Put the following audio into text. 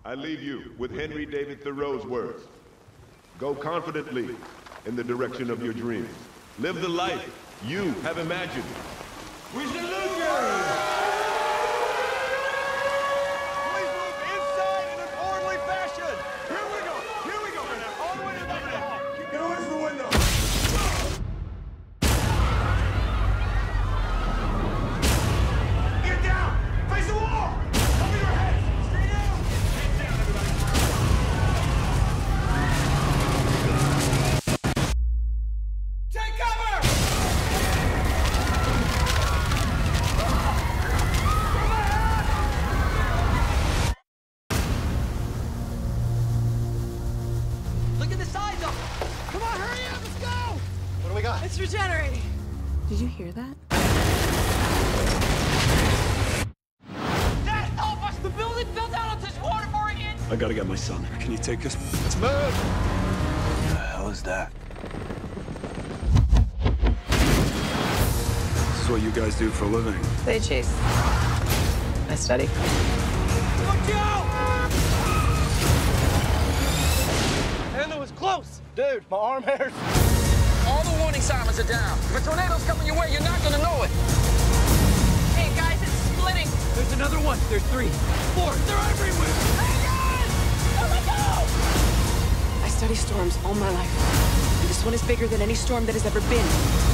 I leave you with Henry David Thoreau's words. Go confidently in the direction of your dreams. Live the life you have imagined. We salute you! It's regenerating. Did you hear that? Dad, help us! The building fell down on this water for again! I gotta get my son. Can you take us? Let's move! What the hell is that? This is what you guys do for a living. They chase. I study. Watch out! And it was close! Dude, my arm hurts. All the warning sirens are down. If a tornado's coming your way, you're not gonna know it. Hey, guys, it's splitting. There's another one. There's 3, 4. They're everywhere. Hang on! Let me go! I study storms all my life. And this one is bigger than any storm that has ever been.